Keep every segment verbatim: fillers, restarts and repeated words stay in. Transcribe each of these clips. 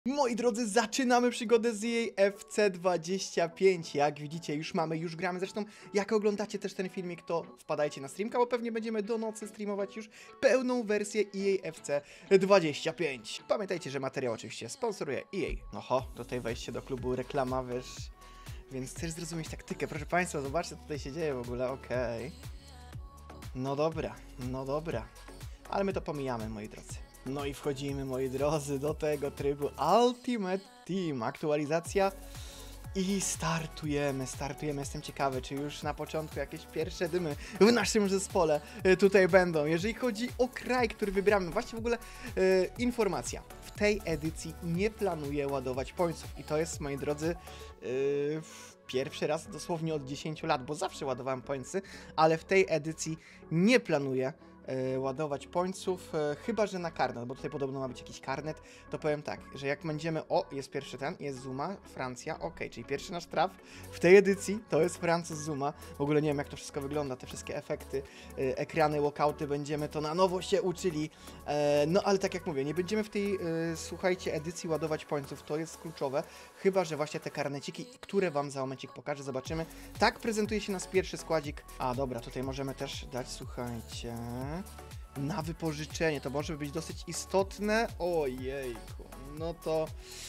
Moi drodzy, zaczynamy przygodę z E A F C dwadzieścia pięć. Jak widzicie, już mamy, już gramy. Zresztą, jak oglądacie też ten filmik, to wpadajcie na streamka, bo pewnie będziemy do nocy streamować już pełną wersję E A F C dwadzieścia pięć. Pamiętajcie, że materiał oczywiście sponsoruje E A. Oho, tutaj wejście do klubu, reklama, wiesz. Więc chcesz zrozumieć taktykę. Proszę Państwa, zobaczcie, co tutaj się dzieje w ogóle, okej. Okay. No dobra, no dobra. Ale my to pomijamy, moi drodzy. No i wchodzimy, moi drodzy, do tego trybu Ultimate Team. Aktualizacja i startujemy, startujemy. Jestem ciekawy, czy już na początku jakieś pierwsze dymy w naszym zespole tutaj będą. Jeżeli chodzi o kraj, który wybieramy, właśnie w ogóle e, informacja. W tej edycji nie planuję ładować pońców i to jest, moi drodzy, e, pierwszy raz dosłownie od dziesięciu lat, bo zawsze ładowałem pońcy, ale w tej edycji nie planuję E, ładować pońców, e, chyba że na karnet, bo tutaj podobno ma być jakiś karnet, to powiem tak, że jak będziemy, o, jest pierwszy ten, jest Zuma, Francja, ok, czyli pierwszy nasz traf w tej edycji to jest Francuz Zuma. W ogóle nie wiem, jak to wszystko wygląda, te wszystkie efekty, e, ekrany, walkouty, będziemy to na nowo się uczyli, e, no ale tak jak mówię, nie będziemy w tej, e, słuchajcie, edycji ładować pońców, to jest kluczowe, chyba że właśnie te karneciki, które wam za momencik pokażę, zobaczymy. Tak prezentuje się nasz pierwszy składzik. A dobra, tutaj możemy też dać, słuchajcie, na wypożyczenie, to może być dosyć istotne. Ojejku, no to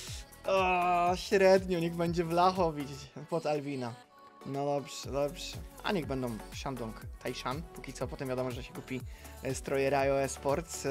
o, średnio, niech będzie Wlachowicz pod Alwina. No dobrze, dobrze. A niech będą Shandong Taishan, póki co, potem wiadomo, że się kupi stroje Rayo Esports.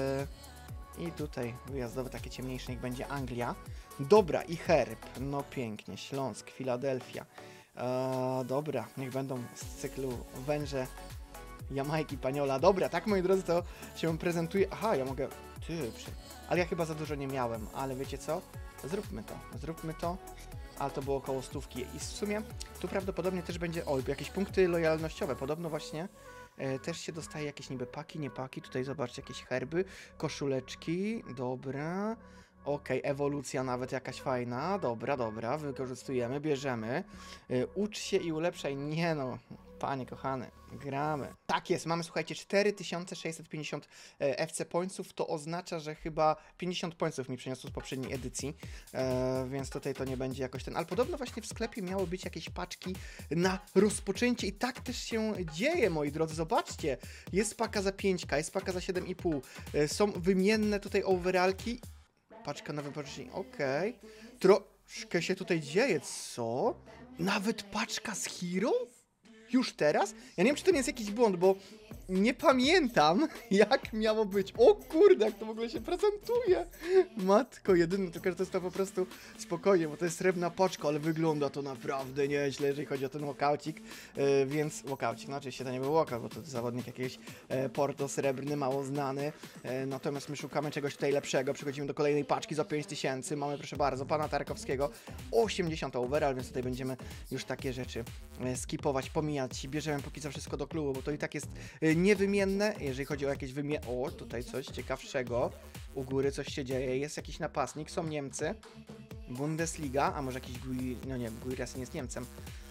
I tutaj wyjazdowe, takie ciemniejsze, niech będzie Anglia. Dobra, i herb, no pięknie, Śląsk, Filadelfia. Eee, dobra, niech będą z cyklu węże Jamajki, Paniola. Dobra, tak, moi drodzy, to się prezentuje. Aha, ja mogę... Ty, przy... ale ja chyba za dużo nie miałem, ale wiecie co? Zróbmy to, zróbmy to. Ale to było około stówki i w sumie tu prawdopodobnie też będzie... O, jakieś punkty lojalnościowe, podobno właśnie e, też się dostaje jakieś niby paki, nie paki. Tutaj zobaczcie, jakieś herby, koszuleczki, dobra. Okej, okay, ewolucja nawet jakaś fajna, dobra, dobra, wykorzystujemy, bierzemy. Yy, ucz się i ulepszaj, nie no, panie kochany, gramy. Tak jest, mamy, słuchajcie, cztery tysiące sześćset pięćdziesiąt e, F C pońców, to oznacza, że chyba pięćdziesiąt pońców mi przyniosło z poprzedniej edycji, e, więc tutaj to nie będzie jakoś ten, ale podobno właśnie w sklepie miały być jakieś paczki na rozpoczęcie i tak też się dzieje, moi drodzy, zobaczcie, jest paka za pięć K, jest paka za siedem i pół, e, są wymienne tutaj overallki. Paczka na wypożyczenie, okej. Okay. Troszkę się tutaj dzieje, co? Nawet paczka z Hero? Już teraz? Ja nie wiem, czy to nie jest jakiś błąd, bo nie pamiętam, jak miało być. O kurde, jak to w ogóle się prezentuje. Matko jedyne, tylko że to jest to po prostu spokojnie, bo to jest srebrna paczka, ale wygląda to naprawdę nieźle, jeżeli chodzi o ten walkoucik. Yy, więc walkoucik, no oczywiście to nie był walkout, bo to zawodnik jakiś e, Porto srebrny, mało znany. E, natomiast my szukamy czegoś tutaj lepszego. Przechodzimy do kolejnej paczki za pięć tysięcy. Mamy, proszę bardzo, pana Tarkowskiego. osiemdziesiąt overall, więc tutaj będziemy już takie rzeczy e, skipować, pomijać. Bierzemy póki co wszystko do klubu, bo to i tak jest e, niewymienne, jeżeli chodzi o jakieś wymienne... O, tutaj coś ciekawszego. U góry coś się dzieje, jest jakiś napastnik, są Niemcy. Bundesliga, a może jakiś... Gui... No nie, Guiras nie jest Niemcem.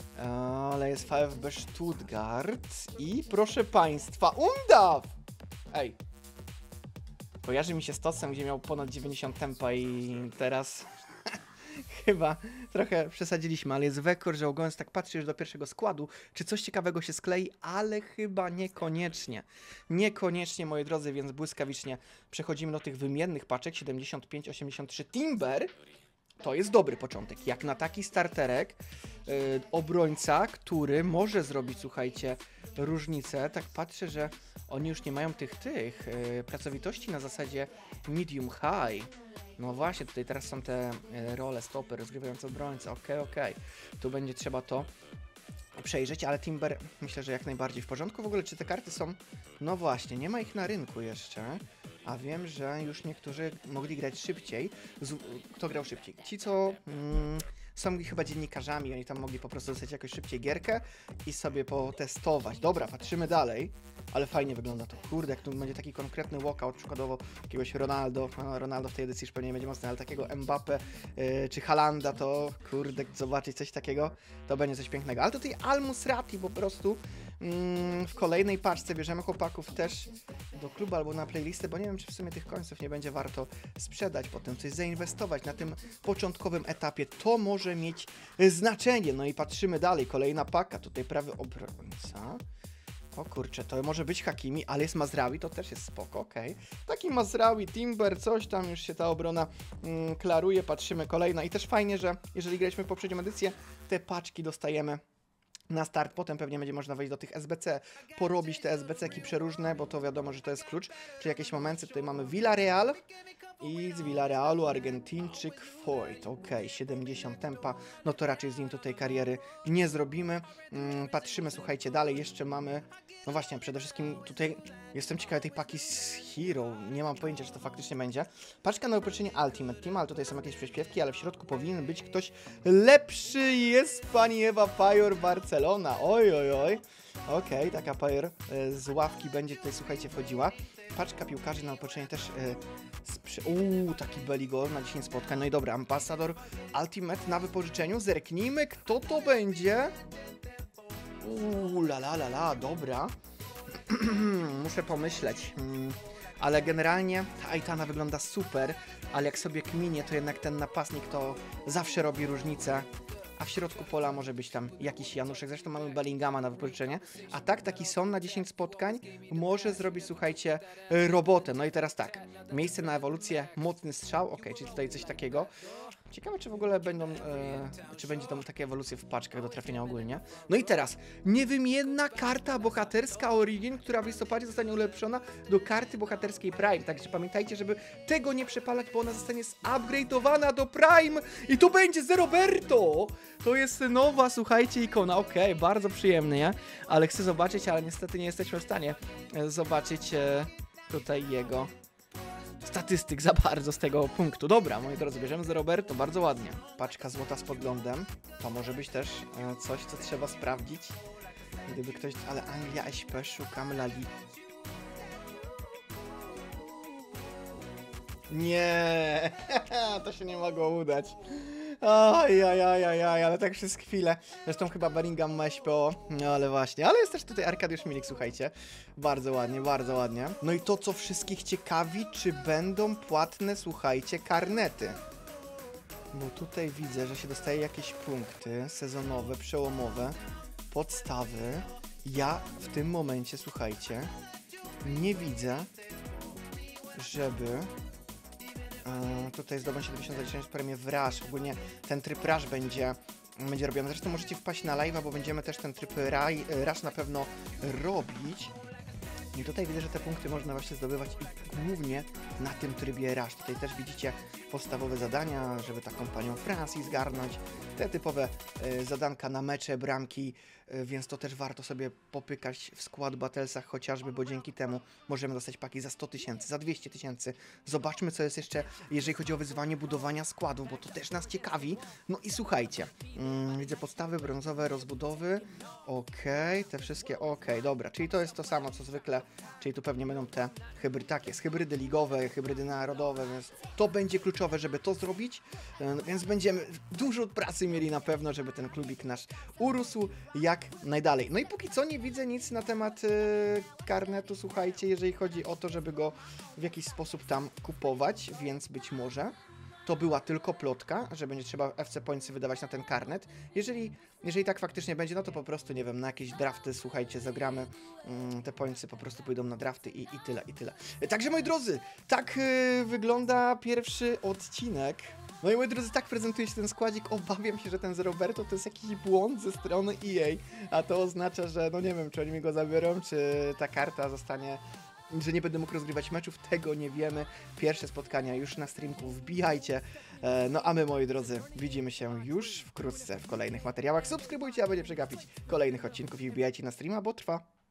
Ale jest V F B Stuttgart i proszę Państwa, Undaw! Ej. Kojarzy mi się z Tocem, gdzie miał ponad dziewięćdziesiąt tempa i teraz... Chyba trochę przesadziliśmy, ale jest wekor, że oglądając tak patrzysz do pierwszego składu, czy coś ciekawego się sklei, ale chyba niekoniecznie. Niekoniecznie, moi drodzy, więc błyskawicznie przechodzimy do tych wymiennych paczek. siedemdziesiąt pięć osiemdziesiąt trzy Timber. To jest dobry początek. Jak na taki starterek, yy, obrońca, który może zrobić, słuchajcie, różnicę. Tak patrzę, że oni już nie mają tych, tych yy, pracowitości na zasadzie medium high. No właśnie, tutaj teraz są te yy, role stopy, rozgrywające obrońcę. Okej, okay, okej. Okay. Tu będzie trzeba to przejrzeć, ale Timber myślę, że jak najbardziej w porządku. W ogóle, czy te karty są... No właśnie, nie ma ich na rynku jeszcze. A wiem, że już niektórzy mogli grać szybciej. Z... Kto grał szybciej? Ci, co mm, są chyba dziennikarzami, oni tam mogli po prostu dostać jakoś szybciej gierkę i sobie potestować. Dobra, patrzymy dalej, ale fajnie wygląda to. Kurde, jak tu będzie taki konkretny walkout, przykładowo jakiegoś Ronaldo, no, Ronaldo w tej edycji już pewnie nie będzie mocny, ale takiego Mbappé yy, czy Haalanda, to kurde, zobaczyć coś takiego, to będzie coś pięknego. Ale tutaj Al Musrati po prostu mm, w kolejnej paczce bierzemy chłopaków też do klubu albo na playlistę, bo nie wiem, czy w sumie tych końców nie będzie warto sprzedać, potem coś zainwestować na tym początkowym etapie. To może mieć znaczenie. No i patrzymy dalej. Kolejna paka. Tutaj prawy obrońca. O kurczę, to może być Hakimi, ale jest Mazraoui, to też jest spoko, okej. Okay. Taki Mazraoui, Timber, coś tam już się ta obrona mm, klaruje, patrzymy kolejna. I też fajnie, że jeżeli graliśmy w poprzednią edycję, te paczki dostajemy na start, potem pewnie będzie można wejść do tych S B C, porobić te S B C-ki przeróżne, bo to wiadomo, że to jest klucz. Czyli jakieś momenty, tutaj mamy Villarreal i z Villarrealu Argentyńczyk Foyt, ok, siedemdziesiąt tempa, no to raczej z nim tutaj kariery nie zrobimy. Mm, patrzymy, słuchajcie, dalej jeszcze mamy, no właśnie, przede wszystkim tutaj jestem ciekawy tej paki z Hero, nie mam pojęcia, czy to faktycznie będzie. Paczka na uproszczenie Ultimate Team, ale tutaj są jakieś przyśpiewki, ale w środku powinien być ktoś lepszy, jest pani Ewa Pajor Barcelona, oj, oj, oj. Okej, okay, taka Pajor y, z ławki będzie tutaj, słuchajcie, wchodziła. Paczka piłkarzy na uproszczenie też y, uuu, taki Beligol na dziesięć spotkań. No i dobra, ambasador Ultimate na wypożyczeniu. Zerknijmy, kto to będzie. Uuu, la la la la, dobra. Muszę pomyśleć. Hmm. Ale generalnie ta Aitana wygląda super, ale jak sobie kminie, to jednak ten napastnik to zawsze robi różnicę. A w środku pola może być tam jakiś Januszek. Zresztą mamy Bellingama na wypożyczenie. A tak, taki Son na dziesięć spotkań może zrobić, słuchajcie, robotę. No i teraz tak, miejsce na ewolucję, mocny strzał, ok, czyli tutaj coś takiego. Ciekawe, czy w ogóle będą, e, czy będzie tam takie ewolucje w paczkach do trafienia ogólnie. No i teraz, niewymienna karta bohaterska Origin, która w listopadzie zostanie ulepszona do karty bohaterskiej Prime. Także pamiętajcie, żeby tego nie przepalać, bo ona zostanie zupgrade'owana do Prime i to będzie ze Roberto! To jest nowa, słuchajcie, ikona. Okej, okay, bardzo przyjemny, nie? Ale chcę zobaczyć, ale niestety nie jesteśmy w stanie zobaczyć e, tutaj jego statystyk za bardzo z tego punktu. Dobra, moi drodzy, bierzemy za Roberto, bardzo ładnie. Paczka złota z podglądem. To może być też e, coś, co trzeba sprawdzić. Gdyby ktoś... Ale Anglia, S P, szukamy La Liga. Nie, to się nie mogło udać. Oj, oj, oj, oj, oj, ale tak przez chwilę. Zresztą chyba Bellingham ma S P O, no ale właśnie. Ale jest też tutaj Arkadiusz Milik, słuchajcie. Bardzo ładnie, bardzo ładnie. No i to, co wszystkich ciekawi, czy będą płatne, słuchajcie, karnety. Bo tutaj widzę, że się dostaje jakieś punkty sezonowe, przełomowe, podstawy. Ja w tym momencie, słuchajcie, nie widzę, żeby... Yy, tutaj zdobądź siedemdziesiąt za premię w Rush. Ogólnie ten tryb Rush będzie, będzie robiony. Zresztą możecie wpaść na live'a, bo będziemy też ten tryb raj, Rush na pewno robić. I tutaj widzę, że te punkty można właśnie zdobywać i głównie na tym trybie Rush. Tutaj też widzicie podstawowe zadania, żeby taką panią Francji zgarnąć. Te typowe y, zadanka na mecze, bramki, y, więc to też warto sobie popykać w skład Battlesach chociażby, bo dzięki temu możemy dostać paki za sto tysięcy, za dwieście tysięcy. Zobaczmy, co jest jeszcze, jeżeli chodzi o wyzwanie budowania składów, bo to też nas ciekawi. No i słuchajcie, mm, widzę podstawy brązowe, rozbudowy, okej, okay, te wszystkie, okej, okay, dobra, czyli to jest to samo, co zwykle, czyli tu pewnie będą te hybrydy, tak jest, hybrydy ligowe, hybrydy narodowe, więc to będzie kluczowe, żeby to zrobić, y, więc będziemy dużo pracy mieli na pewno, żeby ten klubik nasz urósł jak najdalej. No i póki co nie widzę nic na temat yy, karnetu, słuchajcie, jeżeli chodzi o to, żeby go w jakiś sposób tam kupować, więc być może to była tylko plotka, że będzie trzeba F C Pointsy wydawać na ten karnet. Jeżeli, jeżeli tak faktycznie będzie, no to po prostu, nie wiem, na jakieś drafty, słuchajcie, zagramy, mm, te pointsy po prostu pójdą na drafty i, i tyle, i tyle. Także, moi drodzy, tak yy, wygląda pierwszy odcinek. No i moi drodzy, tak prezentuje się ten składzik. Obawiam się, że ten z Roberto to jest jakiś błąd ze strony E A, a to oznacza, że no nie wiem, czy oni mi go zabiorą, czy ta karta zostanie, że nie będę mógł rozgrywać meczów, tego nie wiemy. Pierwsze spotkania już na streamku, wbijajcie. No a my, moi drodzy, widzimy się już wkrótce w kolejnych materiałach. Subskrybujcie, aby nie przegapić kolejnych odcinków i wbijajcie na streama, bo trwa.